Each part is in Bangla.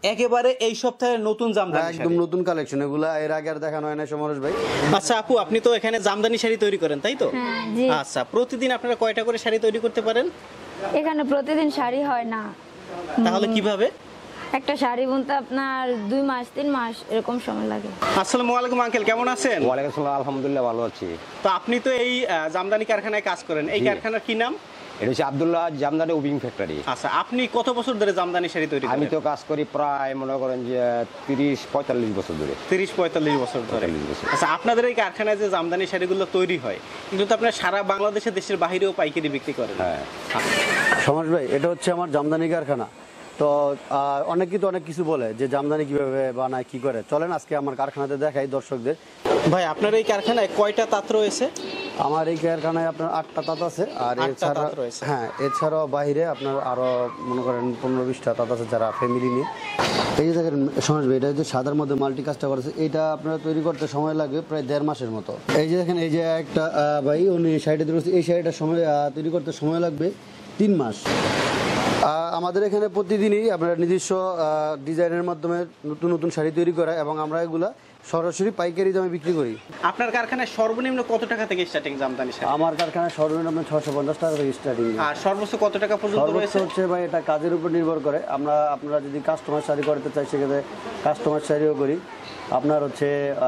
একেবারে এই সপ্তাহে নতুন জামদানি একদম নতুন কালেকশন, এগুলা এর আগে আর দেখানো হয় না সমরেশ ভাই। আচ্ছা আপু, আপনি তো এখানে জামদানি শাড়ি তৈরি করেন তাই তো? জি। আচ্ছা, প্রতিদিন আপনারা কয়টা করে শাড়ি তৈরি করতে পারেন? এখানে প্রতিদিন শাড়ি হয় না। তাহলে কিভাবে? একটা শাড়ি বুনতে আপনার 2 মাস 3 মাস এরকম সময় লাগে। আসসালামু আলাইকুম আঙ্কেল, কেমন আছেন? ওয়ালাইকুম আসসালাম, আলহামদুলিল্লাহ ভালো আছি। তো আপনি তো এই জামদানি কারখানায় কাজ করেন, এই কারখানার কি নাম? এটা হচ্ছে আব্দুল্লাহ জামদানি উইভিং ফ্যাক্টরি। আচ্ছা, আপনি কত বছর ধরে জামদানি শাড়ি তৈরি করেন? আমি তো কাজ করি প্রায় মনে করেন যে 30-45 বছর ধরে। 30-45 বছর ধরে। 45 বছর। আচ্ছা, আপনাদের এই কারখানায় যে জামদানি শাড়িগুলো তৈরি হয়, কিন্তু তো আপনারা সারা বাংলাদেশে দেশের বাইরেও পাইকারি বিক্রি করেন। হ্যাঁ সমরেশ ভাই, এটা হচ্ছে আমার জামদানি কারখানা। তো অনেকেই তো অনেক কিছু বলে যে জামদানি কিভাবে বানায় কি করে, চলেন আজকে আমার কারখানাতে দেখাই দর্শকদের। ভাই, আপনার এই কারখানায় কয়টা তাঁত রয়েছে? আমার এই কারখানায় আপনার 8টা তাঁত আছে, আর 8টা এছাড়া তাঁত রয়েছে। হ্যাঁ, এছাড়াও বাইরে আপনার আরো মনে করেন 15-20টা তাঁত আছে যারা ফ্যামিলি নিয়ে। এই যে দেখেন সমরেশ ভাই, এটা হচ্ছে সাদার মধ্যে মাল্টি কাজটা করেছে, এটা আপনারা তৈরি করতে সময় লাগবে প্রায় 1.5 মাসের মতো। এই যে দেখেন, এই যে একটা ভাই উনি শাড়িটা তৈরি করছে, এই শাড়িটা সময় তৈরি করতে সময় লাগবে 3 মাস। আমাদের এখানে প্রতিদিনই আমরা নিজস্ব ডিজাইনের মাধ্যমে নতুন নতুন শাড়ি তৈরি করা, এবং আমরা এগুলা সরাসরি পাইকারি দামে বিক্রি করি। আপনার কারখানায় সর্বনিম্ন কত টাকা থেকে স্টার্টিং জামদানি শাড়ি? আমার কারখানায় সর্বনিম্ন 650 টাকা থেকে স্টার্টিং। আর সর্বোচ্চ কত টাকা পর্যন্ত সর্বোচ্চ রয়েছে? হচ্ছে ভাই এটা কাজের উপর নির্ভর করে। আপনারা যদি কাস্টমার শাড়ি করতে চাই সেক্ষেত্রে কাস্টমার শাড়িও করি। আপনার হচ্ছে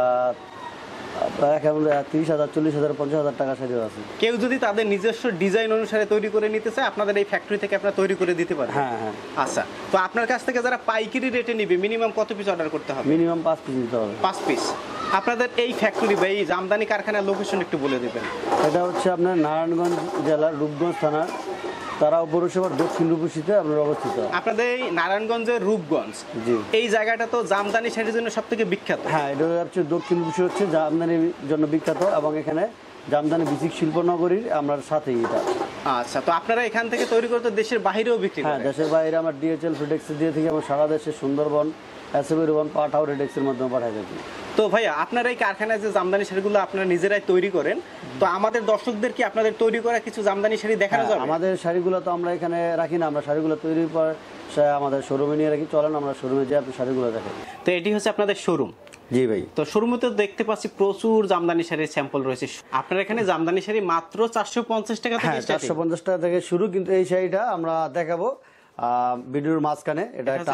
30,000, 40,000, 50,000 টাকা শাড়িও আছে। কেউ যদি তাদের নিজস্ব ডিজাইন অনুসারে তৈরি করে নিতে চায়, আপনাদের এই ফ্যাক্টরি থেকে আপনারা তৈরি করে দিতে পারেন? হ্যাঁ হ্যাঁ। আচ্ছা, তো আপনার কাছ থেকে যারা পাইকারি রেটে নিবে মিনিমাম কত পিস অর্ডার করতে হবে? মিনিমাম 5 পিস নিতে হবে। 5 পিস। আপনাদের এই ফ্যাক্টরি বা এই জামদানি কারখানার লোকেশন একটু বলে দেবেন। এটা হচ্ছে আপনার নারায়ণগঞ্জ জেলার রূপগঞ্জ থানার তারাও পৌরসভার দক্ষিণ রূপসীতে আপনার অবস্থিত। আপনাদের এই নারায়ণগঞ্জের রূপগঞ্জ, জি, এই জায়গাটা তো জামদানি শাড়ির জন্য সবথেকে বিখ্যাত। হ্যাঁ, এটা হচ্ছে দক্ষিণ রূপসী হচ্ছে জামদানির জন্য বিখ্যাত, এবং এখানে জামদানি বিচিক শিল্পনগরীর আমরা সাথেই এটা। আচ্ছা, তো আপনারা এখান থেকে তৈরি করতে দেশের বাইরেও বিক্রি হ্যাঁ, করেন? দেশের বাইরে আমার ডিএচএল ফিডেক্স দিয়ে থেকে আমার সারা দেশে সুন্দরবন, এসএবিরবন, পাঠাও রেডেক্সের মাধ্যমে পাঠাই থাকি। তো ভাইয়া, আপনারা এই কারখানায় যে জামদানি শাড়িগুলো আপনারা নিজেরাই তৈরি করেন, তো আমাদের দর্শকদের কি আপনাদের তৈরি করা কিছু জামদানি শাড়ি দেখানো যাবে? আমাদের শাড়িগুলো তো আমরা এখানে রাখি না, আমরা শাড়িগুলো তৈরির পর আমাদের শোরুমে নিয়ে রাখি। চলেন আমরা শোরুমে যাই, আপনি শাড়িগুলো দেখেন। তো এটি হচ্ছে আপনাদের শোরুম? জি ভাই। তো শোরুমে তো দেখতে পাচ্ছি প্রচুর জামদানি শাড়ির স্যাম্পল রয়েছে। আপনার এখানে জামদানি শাড়ি মাত্র 450 টাকা থেকে? হ্যাঁ, 450 টাকা থেকে শুরু, কিন্তু এই শাড়িটা আমরা দেখাবো ভিডিওর মাঝখানে। এটা একটা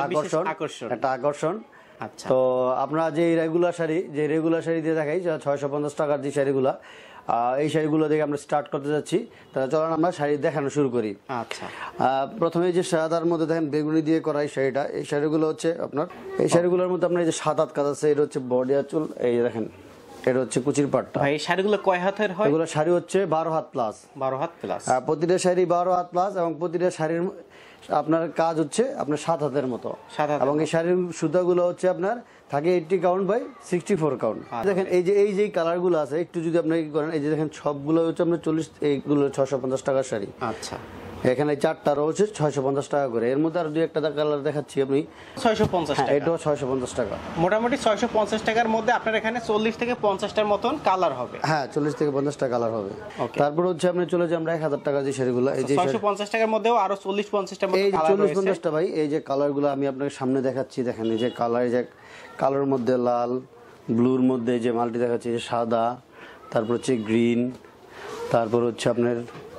আকর্ষণ। আচ্ছা, তো আপনারা যে রেগুলার শাড়ি দিয়ে দেখাই 650 টাকার যে শাড়িগুলা, এই শাড়িগুলো দেখে আমরা স্টার্ট করতে যাচ্ছি। তাহলে চলেন আমরা শাড়ি দেখানো শুরু করি। আচ্ছা, প্রথমে যে সাদার মধ্যে দেখেন বেগুনি দিয়ে করা এই শাড়িটা, এই শাড়িগুলো হচ্ছে আপনার, এই শাড়িগুলোর মধ্যে আপনার এই যে 7 হাত কাজ আছে, এটা হচ্ছে বডি আঁচল, এই দেখেন এটা হচ্ছে কুচির পাটটা। ভাই, এই শাড়িগুলো কয় হাতের হয়? এগুলো শাড়ি হচ্ছে 12 হাত প্লাস। 12 had plus. প্রতিটা শাড়ি 12 হাত প্লাস, এবং প্রতিটা শাড়ির আপনার কাজ হচ্ছে আপনার 7 হাতের মতো। এবং এই শাড়ির সুতাগুলো হচ্ছে আপনার থাকে 80 কাউন্ট বাই 64 কাউন্ট। দেখেন এই যে কালারগুলো আছে, একটু যদি আপনি কি করেন, এই যে দেখেন সবগুলো হচ্ছে আপনার 40, এইগুলো 650 টাকার শাড়ি। আচ্ছা, এখানে 4টা রয়েছে 650 টাকা করে। এর মধ্যে আর 2-1টা কালার দেখাচ্ছি আপনি। 650 টাকা। এটাও 650 টাকা। মোটামুটি 650 টাকার মধ্যে আপনার এখানে 40 থেকে 50টার মতন কালার হবে। হ্যাঁ, 40 থেকে 50টা কালার হবে। তারপর হচ্ছে আপনি চলে যাই আমরা 1000 টাকা যে শাড়িগুলো, এই যে 650 টাকার মধ্যেও আরো 40-50টার মতো এই কালার রয়েছে। 40-50টা ভাই, এই যে কালারগুলো আমি আপনাকে সামনে দেখাচ্ছি, দেখেন এই যে কালার, এই যে কালোর মধ্যে লাল, ব্লুর মধ্যে যে মাল্টি দেখাচ্ছি, যে সাদা, তারপর হচ্ছে গ্রিন, তারপর হচ্ছে আপনার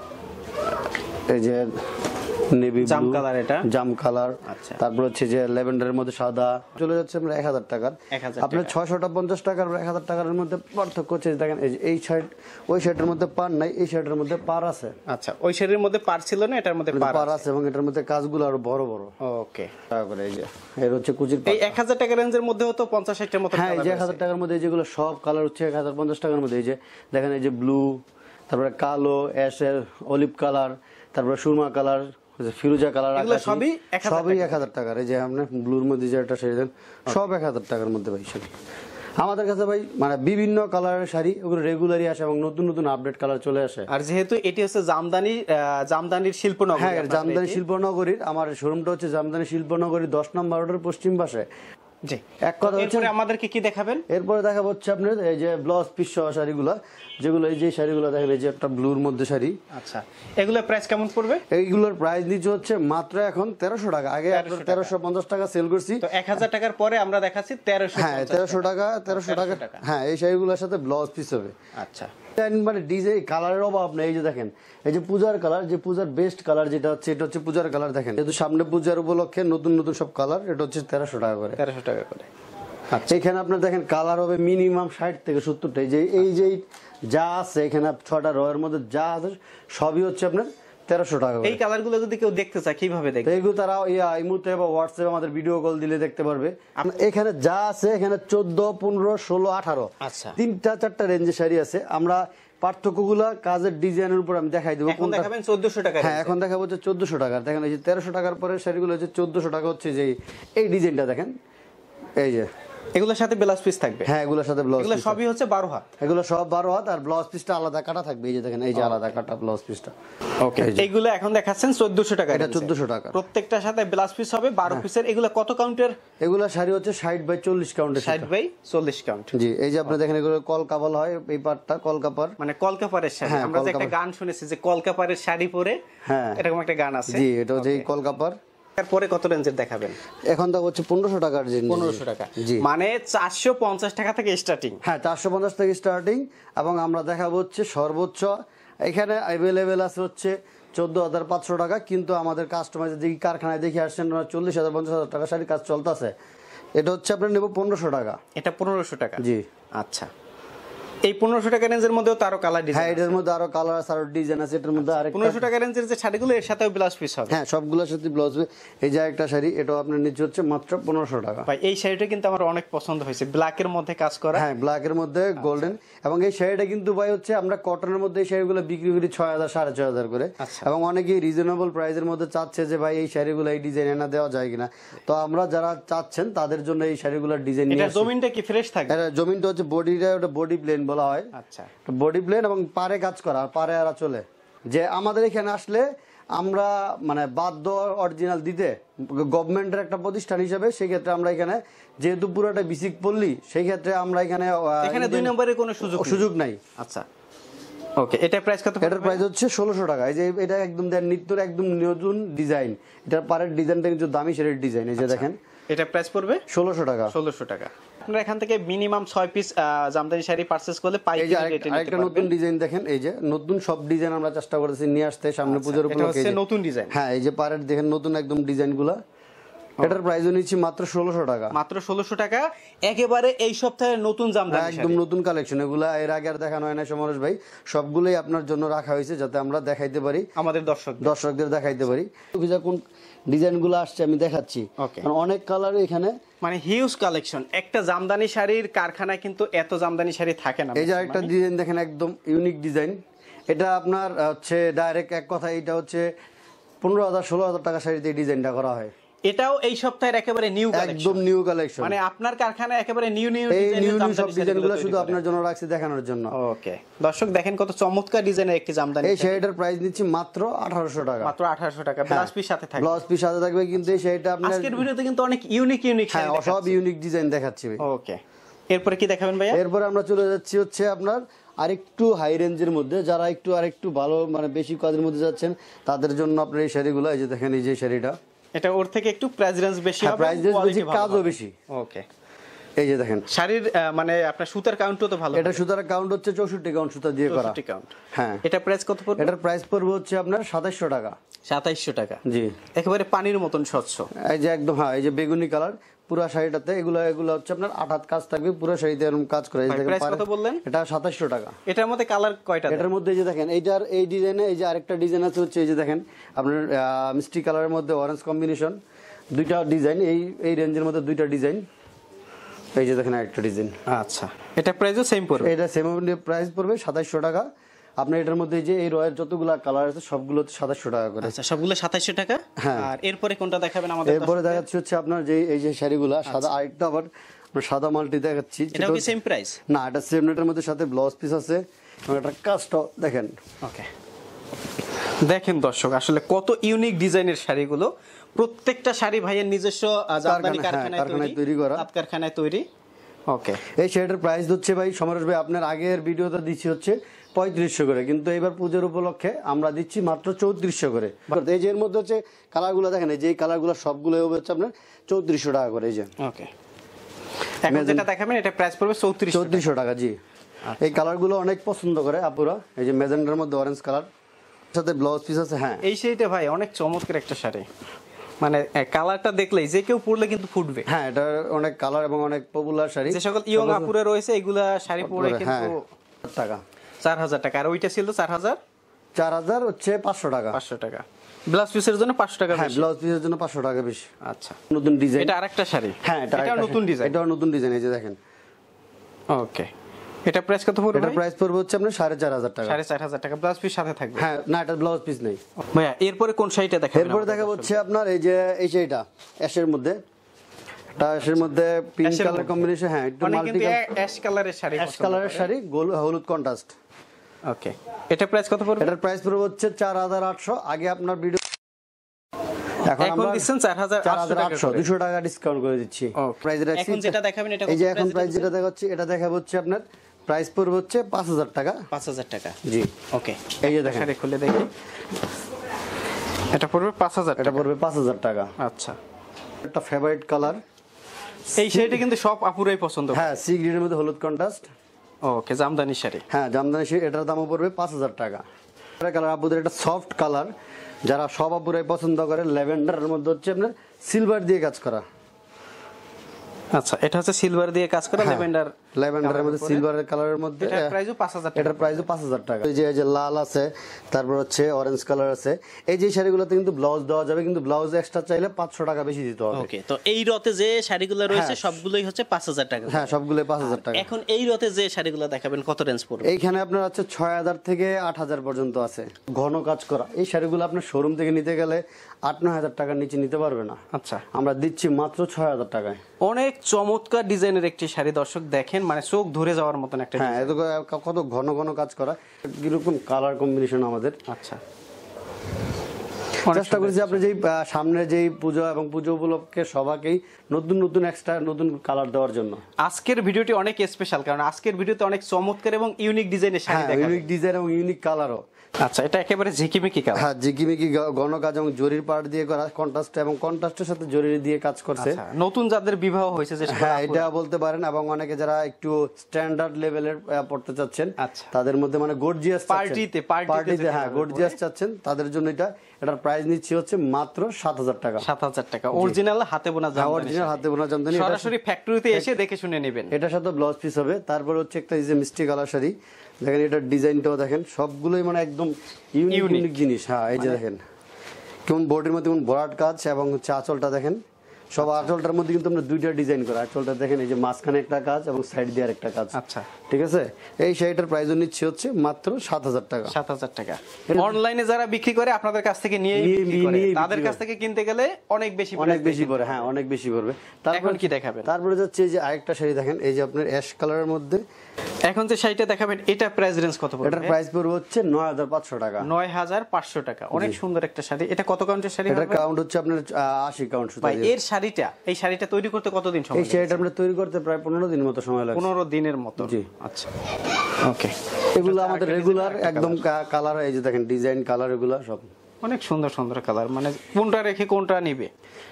এই যে নেভি জাম কালার, এটা জাম কালার। আচ্ছা, তারপর হচ্ছে যে ল্যাভেন্ডারের মধ্যে সাদা। চলে যাচ্ছে আমরা 1000 টাকার। আপনার 650 টাকার 1000 টাকার মধ্যে পার্থক্য হচ্ছে, দেখেন এই শার্ট, ওই শার্টের মধ্যে পার নাই, এই শার্টের মধ্যে পার আছে। আচ্ছা, ওই শাড়ির মধ্যে পার ছিল না, এটার মধ্যে পার আছে, এবং এটার মধ্যে কাজগুলো আরো বড় বড়। ওকে, তারপরে এই যে এর হচ্ছে কুচির পাট। এই 1000 টাকা রেঞ্জের মধ্যেও তো 50-60টার মতো। হ্যাঁ, এই যে 1000 টাকার মধ্যে যেগুলো সব কালার হচ্ছে 1050 টাকার মধ্যে। এই যে দেখেন, এই যে ব্লু, তারপরে কালো, অ্যাশের, অলিভ কালার, তারপরে সুরমা কালার, ফিরোজা কালার, সবই 1000 টাকার। এই যে আপনি ব্লুর মধ্যে যে একটা শাড়ি দেন, সব 1000 টাকার মধ্যে ভাই শাড়ি। আমাদের কাছে ভাই মানে বিভিন্ন কালারের শাড়ি, ওগুলো রেগুলারই আসে এবং নতুন নতুন আপডেট কালার চলে আসে। আর যেহেতু এটি হচ্ছে জামদানির শিল্পনগরী, হ্যাঁ, জামদানি শিল্পনগরীর আমার শোরুমটা হচ্ছে জামদানি শিল্পনগরী 10 নম্বর রোডের পশ্চিম পাশে। জি, এক কথা হচ্ছে এরপরে আমাদেরকে কি দেখাবেন? এরপরে দেখা হচ্ছে আপনার এই যে ব্লাউজ পিস সহ শাড়িগুলো, যেগুলো এই যে শাড়িগুলো দেখেন, এই যে একটা ব্লুর মধ্যে শাড়ি। আচ্ছা, এগুলোর প্রাইস কেমন পড়বে? এইগুলোর প্রাইস নিচ্ছে হচ্ছে মাত্র এখন 1300 টাকা। আগে 1350 টাকা সেল করছি, তো 1000 টাকার পরে আমরা দেখাচ্ছি 1300। হ্যাঁ 1300 টাকা, 1300 টাকা। হ্যাঁ এই শাড়িগুলোর সাথে ব্লাউজ পিস হবে। আচ্ছা, মানে ডিজাইন কালারের অভাব নেই। এই যে দেখেন, এই যে পূজার কালার, যে পূজার বেস্ট কালার যেটা হচ্ছে, এটা হচ্ছে পূজার কালার। দেখেন যেহেতু সামনে পূজার উপলক্ষে নতুন নতুন সব কালার, এটা হচ্ছে 1300 টাকা করে। 1300 টাকা করে। আচ্ছা, এখানে আপনার দেখেন কালার হবে মিনিমাম 60 থেকে 70টা। এই যে যা আছে এখানে 6টা রয়ের মধ্যে যা আছে সবই হচ্ছে আপনার 1300 টাকা করে। এই কালারগুলো যদি কেউ দেখতে চায় কিভাবে দেখবে? এইগুলো তারা এই মুহূর্তে বা হোয়াটসঅ্যাপে আমাদের ভিডিও কল দিলে দেখতে পারবে। এখানে যা আছে এখানে 14, 15, 16, 18 আচ্ছা, 3টা 4টা রেঞ্জের শাড়ি আছে। আমরা পার্থক্যগুলো কাজের ডিজাইনের উপর আমি দেখাই দেবো। এখন দেখাবেন 1400 টাকা। হ্যাঁ এখন দেখাবো হচ্ছে 1400 টাকা। দেখেন এই যে 1300 টাকার পরে শাড়িগুলো হচ্ছে 1400 টাকা হচ্ছে। যে এই ডিজাইনটা দেখেন, এই যে এগুলোর সাথে ব্লাউজ পিস থাকবে। হ্যাঁ এগুলোর সাথে ব্লাউজ এগুলো সবই হচ্ছে 12 হাত। এগুলো সব 12 হাত, আর ব্লাউজ পিসটা আলাদা কাটা থাকবে। এই যে দেখেন, এই যে আলাদা কাটা ব্লাউজ পিসটা। ওকে, এইগুলো এখন দেখাচ্ছেন 1400 টাকা। এটা 1400 টাকা। প্রত্যেকটার সাথে ব্লাউজ পিস হবে 12 পিসের। এগুলো কত কাউন্টের? এগুলো শাড়ি হচ্ছে 60 বাই 40 কাউন্টের। 60 বাই 40 কাউন্ট। জি, এই যে আপনি দেখেন এগুলো কলকাপাল হয়, এই পাটটা কলকাপার, মানে কলকাপারের শাড়ি। হ্যাঁ, আমরা যে একটা কলকাপার। গান শুনেছি যে কলকাপারের শাড়ি পরে, হ্যাঁ এরকম একটা গান আছে। জি, এটা হচ্ছে এই কলকাপার। তারপরে কত রেঞ্জের দেখাবেন? এখন তো হচ্ছে 1500 টাকার জিনিস। 1500 টাকা, জি, মানে 450 টাকা থেকে স্টার্টিং। হ্যাঁ 450 থেকে স্টার্টিং। এবং আমরা দেখাবো হচ্ছে সর্বোচ্চ এখানে অ্যাভেলেবেল আছে হচ্ছে 14,500 টাকা। কিন্তু আমাদের কাস্টমাইজ যে কারখানায় দেখে আসছেন 40,000, 50,000 টাকা শাড়ি কাজ চলতেছে। এটা হচ্ছে আপনার নেব 1500 টাকা। এটা 1500 টাকা। জি, আচ্ছা, এই 1500 টাকা রেঞ্জের মধ্যেও তারও কালার ডিজাইন। হ্যাঁ এটার মধ্যে আরো কালার আছে, আরো ডিজাইন আছে। এটার মধ্যে আরেকটা 1500 টাকা রেঞ্জের যে শাড়িগুলো এর সাথেও ব্লাউজ পিস হবে। হ্যাঁ সবগুলোর সাথে ব্লাউজ। এই যে একটা শাড়ি, এটাও আপনার নিচে হচ্ছে মাত্র 1500 টাকা। ভাই এই শাড়িটা কিন্তু আমার অনেক পছন্দ হয়েছে, ব্ল্যাকের মধ্যে কাজ করা। হ্যাঁ ব্ল্যাকের মধ্যে গোল্ডেন। এবং এই শাড়িটা কিন্তু ভাই হচ্ছে আমরা কটনের মধ্যে এই শাড়িগুলো বিক্রি করি 6000, 6500 করে। এবং অনেকেই রিজনেবল প্রাইসের মধ্যে চাচ্ছে যে ভাই এই শাড়িগুলো এই ডিজাইন এনে দেওয়া যায় কিনা। তো আমরা যারা চাচ্ছেন তাদের জন্য এই শাড়িগুলোর ডিজাইন নিয়ে এটা জমিনটা কি ফ্রেশ থাকবে? এটা জমিনটা হচ্ছে বডিটা, ওটা বডি প্লেন বলা হয়। আচ্ছা, বডি প্লেন এবং পারে কাজ করা, আর পারে আর চলে। যে আমাদের এখানে আসলে আমরা মানে বাধ্য অরিজিনাল দিতে, গভর্নমেন্টের একটা প্রতিষ্ঠান হিসেবে। সেই ক্ষেত্রে আমরা এখানে যেহেতু পুরোটা বেসিক পড়লি, সেই ক্ষেত্রে আমরা এখানে 2 নম্বরের কোনো সুযোগ নাই। আচ্ছা, ওকে, এটা প্রাইস কত? এটার প্রাইস হচ্ছে 1600 টাকা। এই যে এটা একদম নিত্যর একদম নতুন ডিজাইন। এটার পারের ডিজাইনটা কিন্তু দামি শাড়ির ডিজাইন। এই যে দেখেন, এটা প্রাইস পড়বে 1600 টাকা। 1600 টাকা। আপনারা এখান থেকে minimum 6 piece jamdani sari purchase করলে পাইকারি রেটে নিতে আরেকটা পারবেন। নতুন ডিজাইন দেখেন, এই যে নতুন সব ডিজাইন আমরা চেষ্টা করেছি নিয়ে আসতে সামনে পূজার এটা উপলক্ষে। হচ্ছে নতুন ডিজাইন। হ্যাঁ এই যে পারের দেখেন নতুন একদম ডিজাইনগুলো। এটার প্রাইসও নিচ্ছি মাত্র 1600 টাকা। মাত্র 1600 টাকা। একেবারে এই সপ্তাহের নতুন জামদানি শাড়ি, একদম নতুন কালেকশন। এগুলা এর আগে আর দেখানো হয় না সমরেশ ভাই। সবগুলোই আপনার জন্য রাখা হয়েছে যাতে আমরা দেখাইতে পারি, আমাদের দর্শকদের দেখাইতে পারি। কোন ডিজাইনগুলো আসছে আমি দেখাচ্ছি। কারণ অনেক কালার এখানে, মানে হিউজ কালেকশন। একটা জামদানি শাড়ির কারখানায় কিন্তু এত জামদানি শাড়ি থাকে না। এই যে একটা ডিজাইন দেখেন, একদম ইউনিক ডিজাইন। এটা আপনার হচ্ছে ডাইরেক্ট এক কথা, এটা হচ্ছে 15,000, 16,000 টাকা শাড়িতে এই ডিজাইনটা করা হয়। এটাও এই সপ্তাহের একেবারে নিউ কালেকশন, একদম নিউ কালেকশন। মানে আপনার কারখানায় একেবারে নিউ এই নিউ সব ডিজাইনগুলো শুধু আপনার জন্য রাখছি দেখানোর জন্য। ওকে, দর্শক দেখেন কত চমৎকার ডিজাইনের একটি জামদানি। এই শাড়িটার প্রাইস নিচ্ছি মাত্র 1800 টাকা। মাত্র 1800 টাকা। ব্লাউজ পিস সাথে থাকবে। ব্লাউজ পিস সাথে থাকবে। কিন্তু এই শাড়িটা আপনার আজকের ভিডিওতে কিন্তু অনেক ইউনিক হ্যাঁ সব ইউনিক ডিজাইন দেখাচ্ছি। ওকে, এরপরে কি দেখাবেন ভাইয়া? এরপরে আমরা চলে যাচ্ছি হচ্ছে আপনার আরেকটু হাই রেঞ্জের মধ্যে। যারা আরেকটু ভালো মানে বেশি কাজের মধ্যে যাচ্ছেন তাদের জন্য আপনার এই শাড়িগুলো। এই যে দেখেন, এই যে শাড়িটা, এটা ওর থেকে একটু প্রাইস রেঞ্জ বেশি হবে, প্রাইস রেঞ্জ বেশি, কাজও বেশি। ওকে, এই যে দেখেন শাড়ির মানে আপনার সুতার কাউন্টও তো ভালো। এটা সুতার কাউন্ট হচ্ছে 64 কাউন্ট সুতা দিয়ে করা। 64 কাউন্ট। হ্যাঁ, এটা প্রাইস কত পড়বে? এটার প্রাইস পড়বে হচ্ছে আপনার 2700 টাকা। 2700 টাকা। জি, একেবারে পানির মতন স্বচ্ছ। এই যে একদম, হ্যাঁ এই যে বেগুনি কালার পুরো শাড়িটাতে। এগুলো হচ্ছে আপনার 8 হাত কাজ থাকবে পুরো শাড়িতে, এরকম কাজ করে। প্রাইস কত বললেন? এটা 2700 টাকা। এটার মধ্যে কালার কয়টা? এটার মধ্যে এই যে দেখেন, এইটার এই ডিজাইনে এই যে আরেকটা ডিজাইন আছে হচ্ছে, এই যে দেখেন আপনার মিষ্টি কালারের মধ্যে অরেঞ্জ কম্বিনেশন, দুইটা ডিজাইন। এই রেঞ্জের মধ্যে দুইটা ডিজাইন। এই যে দেখেন আরেকটা ডিজাইন। আচ্ছা, এটা প্রাইসও সেম পড়বে? এটা সেম প্রাইস পড়বে 2700 টাকা। আপনার এটার মধ্যে যে এই রয়ের যতগুলা কালার আছে সবগুলো 2700 টাকা করে। আচ্ছা, সবগুলো 2700 টাকা। আর এরপরে কোনটা দেখাবেন আমাদের? এরপরে দেখাচ্ছি হচ্ছে আপনার যে এই যে শাড়িগুলা সাদা, আরেকটা আবার সাদা মাল্টি দেখাচ্ছি। এটাও কি সেম প্রাইস? না, এটা সেম নেটের মধ্যে সাথে ব্লাউজ পিস আছে এবং এটা কাজটা দেখেন। ওকে, দেখেন দর্শক আসলে কত ইউনিক ডিজাইনের শাড়িগুলো, প্রত্যেকটা শাড়ি ভাইয়ের নিজস্ব জামদানি কারখানায় তৈরি করা, তাঁত কারখানায় তৈরি। ওকে, এই শাড়িটার প্রাইস হচ্ছে ভাই সমরেশ ভাই আপনার আগের ভিডিওতে দিচ্ছি হচ্ছে 3500 করে, কিন্তু এবার পুজোর উপলক্ষে আমরা দিচ্ছি মাত্র 3400 করে। এই যে এর মধ্যে হচ্ছে কালারগুলো দেখেন, এই যে কালারগুলো সবগুলো হচ্ছে আপনার 3400 টাকা করে। এই যে ওকে, এখন যেটা দেখাবেন এটা প্রাইস পড়বে 3400 টাকা। জি, এই কালারগুলো অনেক পছন্দ করে আপুরা। এই যে ম্যাজেন্ডার মধ্যে অরেঞ্জ কালার, সাথে ব্লাউজ পিস আছে। হ্যাঁ, এই শাড়িটা ভাই অনেক চমৎকার একটা শাড়ি, মানে কালারটা দেখলেই যে কেউ পরলে কিন্তু ফুটবে। হ্যাঁ, এটা অনেক কালার এবং অনেক পপুলার শাড়ি। যে সকল ইয়ং আপুরে রয়েছে এগুলা শাড়ি পরে কিন্তু টাকা 4000 টাকা। আর ওইটা ছিল 4000 হচ্ছে 500 টাকা। 500 টাকা ব্লাউজ পিসের জন্য 500 টাকা। হ্যাঁ, ব্লাউজ পিসের জন্য 500 টাকা বেশি। আচ্ছা, নতুন ডিজাইন। এটা আরেকটা শাড়ি। হ্যাঁ, এটা নতুন ডিজাইন। এটাও নতুন ডিজাইন। এই যে দেখেন। ওকে, এটা প্রাইস কত পড়বে? এটা প্রাইস পড়বে হচ্ছে আপনার 4500 টাকা। 4500 টাকা ব্লাউজ পিস সাথে থাকবে। হ্যাঁ, না এটা ব্লাউজ পিস নেই ভাইয়া। এরপরে কোন শাড়িটা দেখাবেন? এরপরে দেখাবো হচ্ছে আপনার এই যে এই শাড়িটা অ্যাশের মধ্যে, এটা অ্যাশের মধ্যে পিঙ্ক কালার কম্বিনেশন। হ্যাঁ, একটু মাল্টি অ্যাশ কালারের শাড়ি, অ্যাশ কালারের শাড়ি, হলুদ কন্ট্রাস্ট। ওকে, এটা প্রাইস কত পড়বে? এটার প্রাইস পড়বে হচ্ছে 4800। আগে আপনার ভিডিও এখন আমরা দিচ্ছেন 4800, 200 টাকা ডিসকাউন্ট করে দিচ্ছি। প্রাইস রাখছি। এখন যেটা দেখাবেন এটা এই যে এখন প্রাইস যেটা দেখাচ্ছি এটা দেখাবো হচ্ছে আপনার প্রাইস পড়বে হচ্ছে 5000 টাকা। 5000 টাকা। জি, ওকে, এই যে দেখেন, শাড়ি খুলে দেখি। এটা পড়বে 5000 টাকা। এটা পড়বে 5000 টাকা। আচ্ছা, একটা ফেভারিট কালার। এই শাড়িটা কিন্তু সব আপুরাই পছন্দ করে। হ্যাঁ, সি গ্রিনের মধ্যে হলুদ কন্ট্রাস্ট। ওকে, জামদানি শাড়ি। হ্যাঁ, জামদানি শাড়ি। এটার দামও পড়বে 5000 টাকা। এটা কালার আপুদের, এটা সফট কালার, যারা সব আপুরাই পছন্দ করে। ল্যাভেন্ডারের মধ্যে হচ্ছে আপনার সিলভার দিয়ে কাজ করা। আচ্ছা, এটা হচ্ছে সিলভার দিয়ে কাজ করা ল্যাভেন্ডারের মধ্যে সিলভারের কালারের মধ্যে। এটার প্রাইসও 5000 টাকা। এটার প্রাইসও 5000 টাকা। এই যে লাল আছে, তারপর হচ্ছে অরেঞ্জ কালার আছে। এই যে শাড়িগুলোতে কিন্তু ব্লাউজ দেওয়া যাবে, কিন্তু ব্লাউজ এক্সট্রা চাইলে 500 টাকা বেশি দিতে হবে। ওকে, তো এই রতে যে শাড়িগুলো রয়েছে সবগুলোই হচ্ছে 5000 টাকা। হ্যাঁ, সবগুলোই 5000 টাকা। এখন এই রতে যে শাড়িগুলো দেখাবেন কত রেঞ্জ পড়বে? এইখানে আপনার আছে 6000 থেকে 8000 পর্যন্ত আছে। ঘন কাজ করা এই শাড়িগুলো আপনার শোরুম থেকে নিতে গেলে 8-9000 টাকার নিচে নিতে পারবে না। আচ্ছা, আমরা দিচ্ছি মাত্র 6000 টাকায়। অনেক চমৎকার ডিজাইনের একটি শাড়ি দর্শক দেখেন, মানে চোখ ধরে যাওয়ার মতন একটা। হ্যাঁ, এত কত ঘন ঘন কাজ করা, কিরকম কালার কম্বিনেশন আমাদের। আচ্ছা, চেষ্টা করেছি আপনি যেই সামনে যেই পুজো এবং পুজো উপলক্ষে সবাইকেই নতুন নতুন এক্সট্রা নতুন কালার দেওয়ার জন্য। আজকের ভিডিওটি অনেক স্পেশাল, কারণ আজকের ভিডিওতে অনেক চমৎকার এবং ইউনিক ডিজাইনের শাড়ি দেখাবো। ইউনিক ডিজাইন এবং ইউনিক কালারও। আচ্ছা, এটা একেবারে ঝিকিমিকি কালার। হ্যাঁ, ঝিকিমিকি ঘন কাজ এবং জরির পাড় দিয়ে করা, কন্ট্রাস্ট এবং কন্ট্রাস্টের সাথে জরি দিয়ে কাজ করছে। নতুন যাদের বিবাহ হয়েছে যে, হ্যাঁ, এটা বলতে পারেন। এবং অনেকে যারা একটু স্ট্যান্ডার্ড লেভেলের পড়তে চাচ্ছেন, তাদের মধ্যে মানে গর্জিয়াস পার্টিতে, হ্যাঁ গর্জিয়াস চাচ্ছেন, তাদের জন্য এটার প্রাইস নিচ্ছি হচ্ছে মাত্র 7000 টাকা। 7000 টাকা অরিজিনাল হাতে বোনা জামদানি। অরিজিনাল হাতে বোনা জামদানি, সরাসরি ফ্যাক্টরিতে এসে দেখে শুনে নেবেন। এটার সাথে ব্লাউজ পিস হবে। তারপর হচ্ছে একটা এই যে মিষ্টি কালার শাড়ি দেখেন, এটার ডিজাইনটাও দেখেন, সবগুলোই মানে একদম ইউনিক জিনিস। হ্যাঁ, এই যে দেখেন কেমন বডির মধ্যে কেমন বরাট কাজ, এবং হচ্ছে আঁচলটা দেখেন। সব আঁচলটার মধ্যে কিন্তু আমরা দুইটা ডিজাইন করা। আঁচলটা দেখেন, এই যে মাঝখানে একটা কাজ এবং সাইড দিয়ে আরেকটা কাজ। আচ্ছা, ঠিক আছে। এই শাড়িটার প্রাইস নিচ্ছে হচ্ছে মাত্র 7000 টাকা। 7000 টাকা। অনলাইনে যারা বিক্রি করে আপনাদের কাছ থেকে নিয়ে বিক্রি করে, তাদের কাছ থেকে কিনতে গেলে অনেক বেশি পড়ে। হ্যাঁ, অনেক বেশি পড়বে। তারপর কি দেখাবেন? তারপরে যাচ্ছে এই যে আরেকটা শাড়ি দেখেন, এই যে আপনার অ্যাশ কালারের মধ্যে। এখন যে শাড়িটা দেখাবেন এটা প্রাইস রেঞ্জ কত পড়বে? এটার প্রাইস পড়বে হচ্ছে 9500 টাকা। 9500 টাকা। অনেক সুন্দর একটা শাড়ি। এটা কত কাউন্টের শাড়ি? এটা কাউন্ট হচ্ছে আপনার 80 কাউন্ট সুতা ভাই, এই শাড়িটা তৈরি করতে কতদিন সময় লাগে? এই শাড়িটা আমরা তৈরি করতে প্রায় 15 দিনের মতো সময় লাগে। 15 দিনের মতো। জি, আচ্ছা, ওকে। এগুলো আমাদের রেগুলার একদম কালার। এই যে দেখেন ডিজাইন কালার, এগুলো সব অনেক সুন্দর সুন্দর কালার, মানে কোনটা রেখে কোনটা নিবে।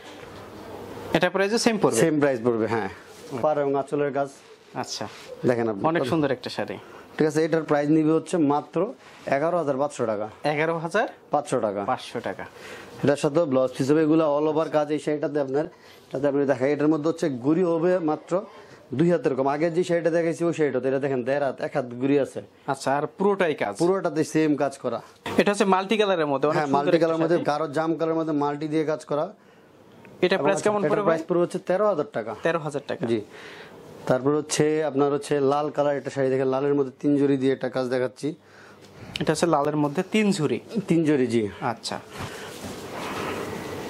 এটা প্রাইস সেম পড়বে? সেম প্রাইস পড়বে। হ্যাঁ, পার এবং আঁচলের কাজ। আচ্ছা, দেখেন আপনি, অনেক সুন্দর একটা শাড়ি। ঠিক আছে। এটার প্রাইস নিবে হচ্ছে মাত্র 11500 টাকা। 11500 টাকা। 500 টাকা। এটার সাথে ব্লাউজ পিস হবে। এগুলো অল ওভার কাজ। এই শাড়িটাতে আপনার আপনি দেখাই, এটার মধ্যে হচ্ছে গুড়ি হবে মাত্র 2 হাতের কম। আগের যে শাড়িটা দেখাইছি ওই শাড়িটাতে এটা দেখেন 1.5 হাত, 1 হাত গুড়ি আছে। আচ্ছা, আর পুরোটাই কাজ? পুরোটাতে সেম কাজ করা। এটা হচ্ছে মাল্টি কালারের মধ্যে। হ্যাঁ, মাল্টি কালারের মধ্যে, গাঢ় জাম কালারের মধ্যে মাল্টি দিয়ে কাজ করা। এটা প্রাইস কেমন পড়বে? প্রাইস পড়বে হচ্ছে 13000 টাকা। 13000 টাকা। জি। তারপর হচ্ছে আপনার হচ্ছে লাল কালার একটা শাড়ি দেখেন, লালের মধ্যে 3 জরি দিয়ে একটা কাজ দেখাচ্ছি। এটা হচ্ছে লালের মধ্যে 3 জরি? 3 জরি, জি। আচ্ছা,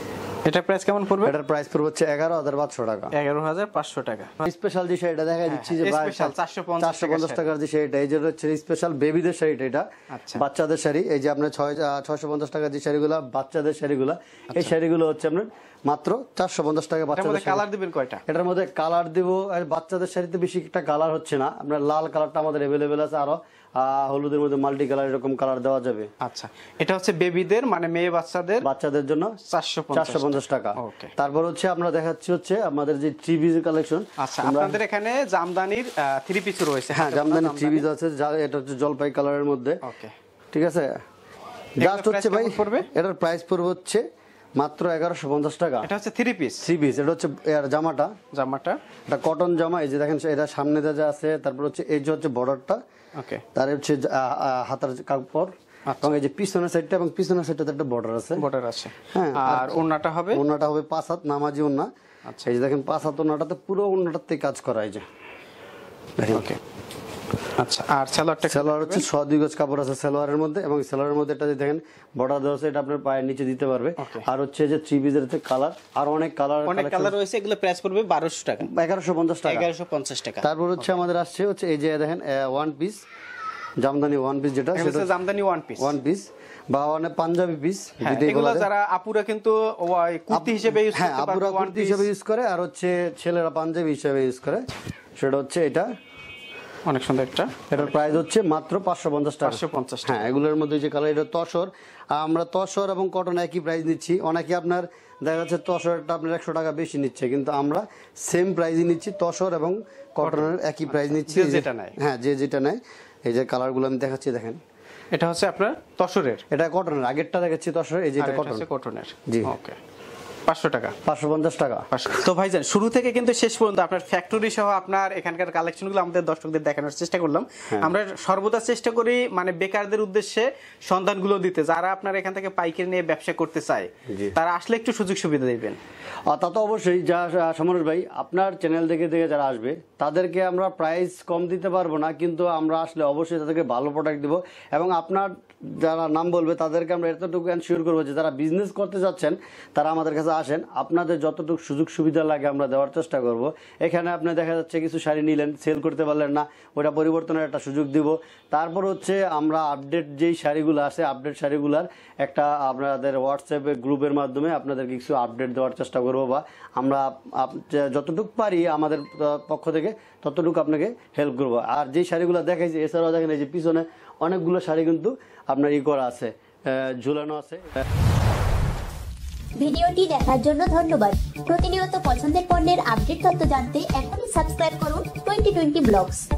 এটা প্রাইস কেমন পড়বে? এটার প্রাইস পড়বে হচ্ছে 11,500 টাকা। 11,500 টাকা। স্পেশাল যে শাড়িটা দেখাই দিচ্ছি যে স্পেশাল 450 টাকার যে শাড়িটা, এই যে হচ্ছে স্পেশাল বেবিদের শাড়িটা, এটা আচ্ছা। বাচ্চাদের শাড়ি। এই যে আপনার 650 টাকার যে শাড়িগুলো বাচ্চাদের শাড়িগুলো, এই শাড়িগুলো হচ্ছে আপনার মাত্র 450 টাকা। বাচ্চাদের কালার দিবেন কয়টা? এটার মধ্যে কালার দিব, আর বাচ্চাদের শাড়িতে বেশি একটা কালার হচ্ছে না, আপনার লাল কালারটা আমাদের अवेलेबल আছে, আরো হলুদের মধ্যে মাল্টি কালার এরকম কালার দেওয়া যাবে। আচ্ছা, এটা হচ্ছে বেবিদের মানে মেয়ে বাচ্চাদের জন্য 450 টাকা। ওকে। তারপর হচ্ছে আমরা দেখাচ্ছি হচ্ছে আমাদের যে থ্রি পিস কালেকশন। আচ্ছা, আপনাদের এখানে জামদানির থ্রি পিস রয়েছে? হ্যাঁ, জামদানি থ্রি পিস আছে, এটা হচ্ছে জলপাই কালারের মধ্যে। ওকে, ঠিক আছে। জাস্ট হচ্ছে ভাই এটার প্রাইস পড়বে হচ্ছে মাত্র 1150 টাকা। এটা হচ্ছে থ্রি পিস। এটা হচ্ছে জামাটা এটা কটন জামা। এই যে দেখেন এটা সামনে যা আছে, তারপর হচ্ছে এই যে হচ্ছে বর্ডারটা, ওকে, তার হচ্ছে হাতার কাপড়, এবং এই যে পিছনের সাইডটা, এবং পিছনের সাইডটাতে একটা বর্ডার আছে। হ্যাঁ, আর ওন্নাটা হবে 5 হাত নামাজি ওন্না। আচ্ছা, এই যে দেখেন 5 হাত ওন্নাটাতে পুরো ওন্নাটাতে কাজ করা, এই যে দেখেন। ওকে, আচ্ছা, আর সালোয়ার হচ্ছে 2 গজ কাপড় আছে সালোয়ারের মধ্যে, এবং সালোয়ারের মধ্যে এটা দেখেন বর্ডার দেওয়া আছে, এটা আপনার পায়ের নিচে দিতে পারবে। আর হচ্ছে যে থ্রি পিসের কালার, আর অনেক কালার রয়েছে, এগুলো প্রাইস পড়বে 1200 টাকা, 1150 টাকা। তারপর হচ্ছে আমাদের আসছে হচ্ছে এই যে দেখেন one piece jamdani one piece, যেটা জামদানি ওয়ান পিস বা পাঞ্জাবি পিস, এগুলো যারা আপুরা কিন্তু কুর্তি হিসেবে ইউজ করতে পারে, আপুরা কুর্তি হিসেবে ইউজ করে, আর হচ্ছে ছেলেরা পাঞ্জাবি হিসেবে ইউজ করে। সেটা হচ্ছে এটা অনেক সুন্দর একটা, এটার প্রাইস হচ্ছে মাত্র 550 টাকা। হ্যাঁ, এগুলোর মধ্যে যে কালার, এটা তসর, আমরা তসর এবং কটন একই প্রাইস নিচ্ছি। অনেকে আপনার দেখা যাচ্ছে তসরটা আপনার 100 টাকা বেশি নিচ্ছে, কিন্তু আমরা সেম প্রাইসই নিচ্ছি, তসর এবং কটনের একই প্রাইস নিচ্ছি। হ্যাঁ, যে যেটা নেয়। এই যে কালারগুলো আমি দেখাচ্ছি, দেখেন এটা হচ্ছে আপনার তসরের, এটা কটনের, আগেরটা দেখাচ্ছি তসরের, এই যে এটা কটনের। জি, ওকে, 500 টাকা, 550 টাকা। তো ভাইজান, শুরু থেকে কিন্তু শেষ পর্যন্ত আপনার ফ্যাক্টরি সহ আপনার এখানকার কালেকশনগুলো আমাদের দর্শকদের দেখানোর চেষ্টা করলাম। আমরা সর্বদা চেষ্টা করি মানে বেকারদের উদ্দেশ্যে সন্ধানগুলো দিতে, যারা আপনার এখান থেকে পাইকারি নিয়ে ব্যবসা করতে চায়, তারা আসলে একটু সুযোগ সুবিধা দিবেন। তা তো অবশ্যই, যা সমরেশ ভাই আপনার চ্যানেল দেখে যারা আসবে তাদেরকে আমরা প্রাইস কম দিতে পারবো না, কিন্তু আমরা আসলে অবশ্যই তাদেরকে ভালো প্রোডাক্ট দিব, এবং আপনার যারা নাম বলবে তাদেরকে আমরা এতটুকু এনশিওর করবো যে যারা বিজনেস করতে যাচ্ছেন তারা আমাদের কাছে আসেন, আপনাদের যতটুকু সুযোগ সুবিধা লাগে আমরা দেওয়ার চেষ্টা করব। এখানে আপনি দেখা যাচ্ছে কিছু শাড়ি নিলেন, সেল করতে পারলেন না, ওটা পরিবর্তনের একটা সুযোগ দিব। তারপর হচ্ছে আমরা আপডেট যেই শাড়িগুলো আছে, আপডেট শাড়িগুলার একটা আপনাদের হোয়াটসঅ্যাপে গ্রুপের মাধ্যমে আপনাদেরকে কিছু আপডেট দেওয়ার চেষ্টা করবো, বা আমরা যতটুকু পারি আমাদের পক্ষ থেকে ততটুকু আপনাকে হেল্প করবো। আর যেই শাড়িগুলো দেখাইছি, এছাড়াও দেখেন এই যে পিছনে অনেকগুলো শাড়ি কিন্তু আপনার করা আছে, ঝুলানো আছে। ভিডিওটি দেখার জন্য ধন্যবাদ। প্রতিনিয়ত পছন্দের পণ্যের আপডেট তথ্য জানতে এখনই সাবস্ক্রাইব করুন 2020 ব্লগস।